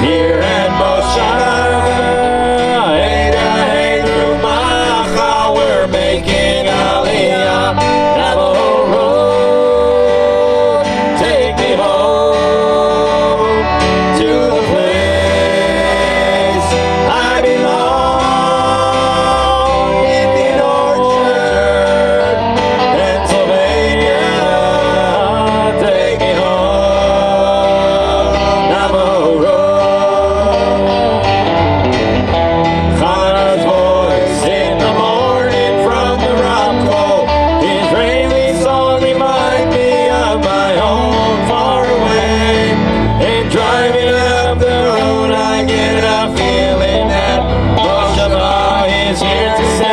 here at Moshav. Hey through Macha, we're making Aliyah. Navajo Road, take me home to the place I belong. Indian Orchard, Pennsylvania, take me home. Navajo Road. Chana's voice in the morning from the rock hole. His Israeli song reminds me of my home far away. And driving up the road, I get a feeling that Moshe is here to say.